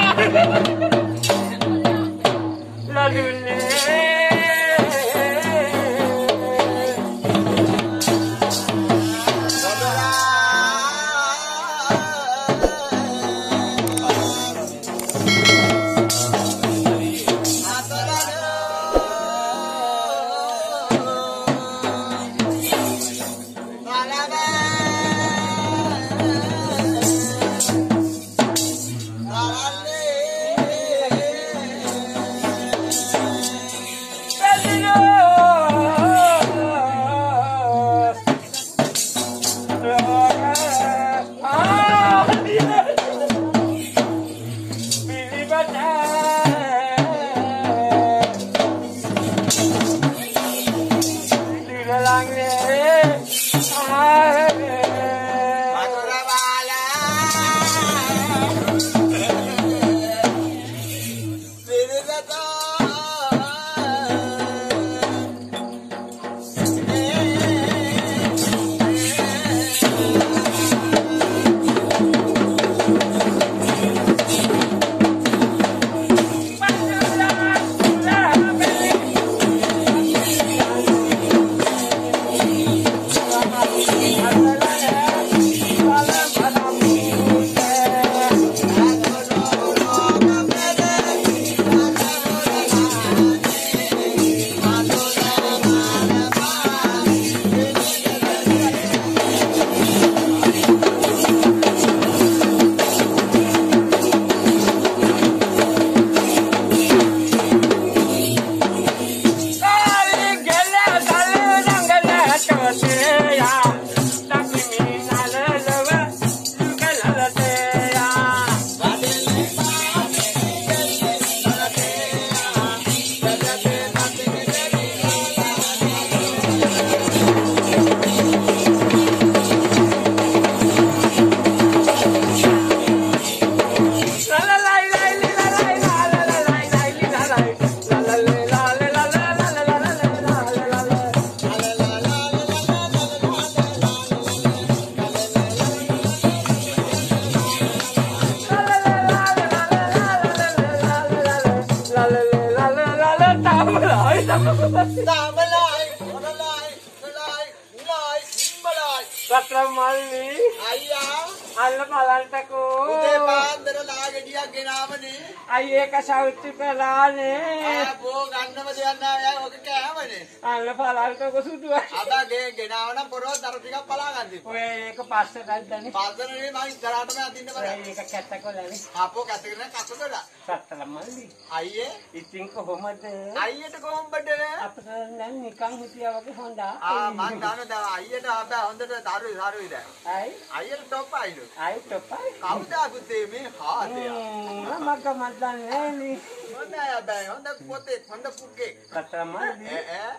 Alla malantako. Ude bandara lagediya genamane. Ayye ka sautti pelane. Apo gannama deyanna ya oka kෑමනේ. Alla palantako suduwa. Ada genavana poro dara ටිකක් පලා ගන්නදි. ඔය ඒක පස්සට අද්දන්නේ. පස්සට නෙමෙයි මම ඉස්සරහටම අදින්න බෑ. ඒක කැත්තකොලනේ. අපෝ කැත්තගෙන කස්සකල. සත්තල මල්ලි. අයියේ ඉතින් කොහොමද? අයියට කොහොමද? අපිට නම් නිකන් හිටියා වගේ හොඳා. මං දන්නවා අයියට ආපහු හොඳට දරුයි දැන්. අයියට টොප් අයිලු. අයි টොප්පයි. කවුද පුතේ මේ හාදේ? මග මල්ලන්නේ නේ. හොඳයි බෑ හොඳ පොතේ හොඳ පුගේ. කතරමල්ලි.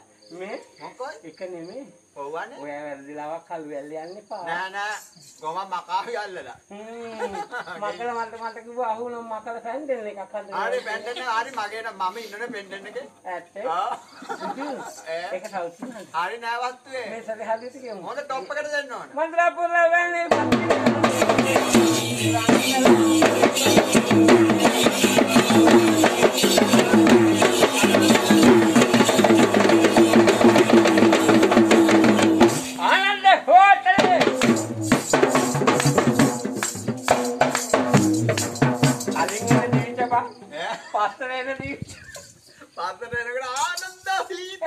මේ මොකයි? එක නෙමෙයි. ඔව්වනේ. ඔය වැරදිලාවක් කළු වැල්ල යන්න එපා. නෑ ගොම මකාවි අල්ලලා. මට කිව්වා අහුනම් මකල පැන්ඩල් එකක් හදන්න. හරි පැන්ඩල් හරි මගේ නම් මම ඉන්නනේ පැන්ඩල් එකේ. ඇත්තේ? ඒක සෞඛ්‍ය නේද? හරි නෑ වස්තුවේ. මේ සැරේ හදිසි කියමු. හොඳ টොප් එකට දෙන්න ඕන. මන්ත්‍රාපුර වැන්නේ පාත්‍රේනකට ආනන්ද සීත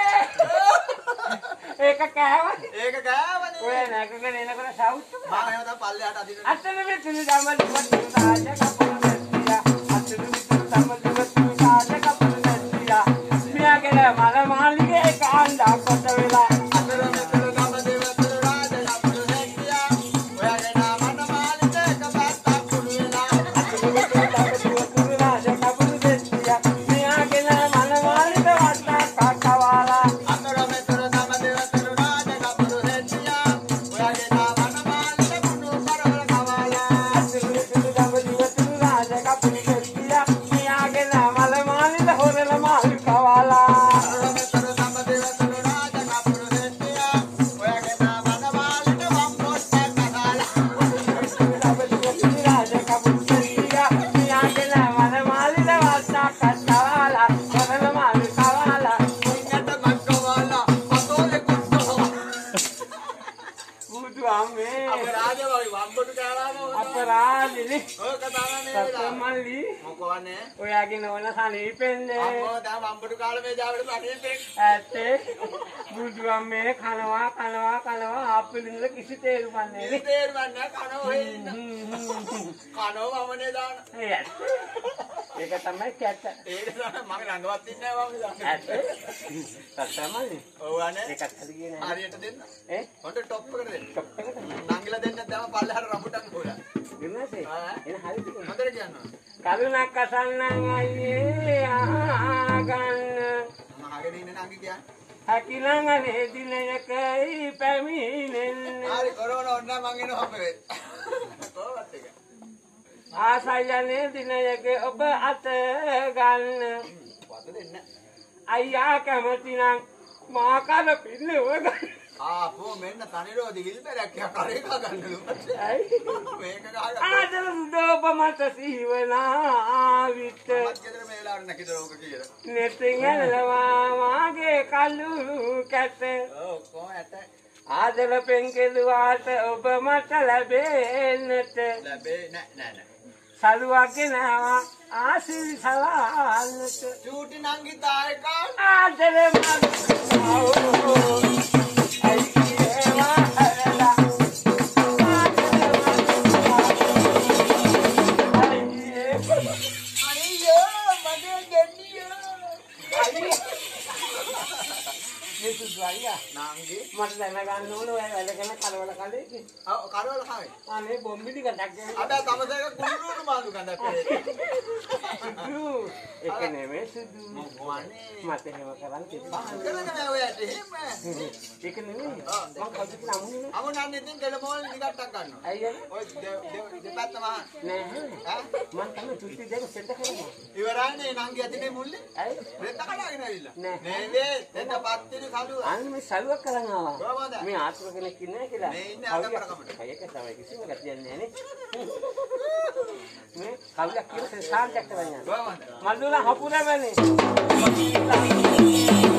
ඒක කෑවා. ඒක කෑවනේ. ඔය නැකගෙන එනකොට සවුත් මම එහෙම තමයි පල්ලෙහාට අදින්න. අතන මෙතන දමල් කොට සාජ කපුල දෙස්සියා. අතන මෙතන දමල් කොට සාජ කපුල දෙස්සියා. මියාගෙන මල මාලිගේ කාණ්ඩා කොට වෙලා. අතන මෙතන දමල් දෙවතර රාජ කපුල දෙස්සියා. ඔයාගෙන මන මාලිගේ කපත්තා කුළු වෙලා. අතන මෙතන දමල් දෙවතර රාජ කපුල දෙස්සියා. මියාගෙන මල මාලිගේ වට්ටා කකවාලා. අතන මෙතන දමල් දෙවතර රාජ කපුල දෙස්සියා. ඔයාගෙන මන මාලිගේ කුණු කරවල කවාලා. අතන මෙතන දමල් දෙවතර මල්ලි මොකවන්නේ? ඔයාගේ නෝන සනීපෙන්නේ අම්මෝ දැන් අම්බුඩු කාලේ මේ ජාවට සනීපෙන්. ඇත්තේ බුදුම්මේ කනවා ආපිලින්ද කිසි තේරුමක් නැහැ නේ. තේරුම් ගන්න කනෝ හොේ ඉන්න. කනෝ වමනේ දාන. ඒ ඇත්තේ ඒක තමයි කැට. ඒක තමයි මගේ ළඟවත් ඉන්නේ නැහැ මම දාන. ඇත්තේ සත්‍යමයි. ඔව්වනේ. ඒකත් හරියන්නේ නැහැ. හරියට දෙන්න. හොඳ ඈ টොප් එකට දෙන්න. টොප් එකට නංගිලා දෙන්න දැන් පල්ලෙහාට රඹුටන් හොලා. ගින්නසේ එන හරියට හොඳට කියනවා. කරුණක් අසන්නන් අයියේ ආගන්න මම අහගෙන ඉන්නේ නංගි කියන්නේ. හැකිලං අනේ දිනයකයි පැමිණෙන්නේ හරි කොරෝනා ඔන්න මං එනවා අපේ. කොහොමද ඒක? ආසයනේ දිනයක ඔබ අත ගන්න වද දෙන්න. අයියා කැමතිනම් මා කල පින්නව ගන්න ආපෝ මෙන්න තනිරෝදි හිල්බරක් කරේ ගන්නලු. ඇයි මේක ගහගත්තා. ආදර සුදෝප මත සීවනාවිත මත් ගෙදර මේ වෙලාවට නැකිද ඕක කියලා. නෙතින් ඇලවා මාගේ කලු කැට ඔව් කොහොම ඇට ආදර පෙන්කෙලුවාට ඔබ මට ලැබෙන්නට ලැබේ නෑ. සලුවක් ගෙනවා ආසිරි සලාන්නට චූටි නංගි දායකා ආදර මල්ලෝ අයියේවා හරලා අයියෝ මගේ ගෙඩියෝ අයියා නංගි මට දැනගන්න ඕන ඔය වැඩගෙන කලවල කලේ කරවල ખાවේ අනේ බොම්බිලි ගඩක් ගෙන අද තමසේක කුරුරු මාළු ගඳ පෙරේ සුදු ඒක නෙමෙයි සුදු මොකවන්නේ මට එහෙම කරන් තිබ්බා කරන්නේ ඔයාට එහෙම ඒක නෙමෙයි මම කවුද කියලා අමුනේ අමු නන්නේ ඉතින් ටෙලෆෝන් නිකට්ටක් ගන්නවා අයියා ඔය දෙපැත්ත මහා නෑ ඈ මම තමයි චුට්ටි දෙක සෙන්ට කරනවා ඉවරන්නේ නංගි ඇතිනේ මුල්ලේ ඇයි රෙද්ද කඩාගෙන ඇවිල්ලා නෑ. නෙවෙයි දෙන්න පත්තිරි කලුව අන්න මේ සලුවක් කරන් ආවා කොහමද මේ ආත්ම කෙනෙක් ඉන්නේ කියලා මේ ඉන්නේ අතපරකමට. ඒක තමයි කිසිම ගැටියක් නෑ නේ මේ කවුලක් කියලා සාන්තයක් කරන්නේ කොහමද මල්ලුලා හපුරවනේ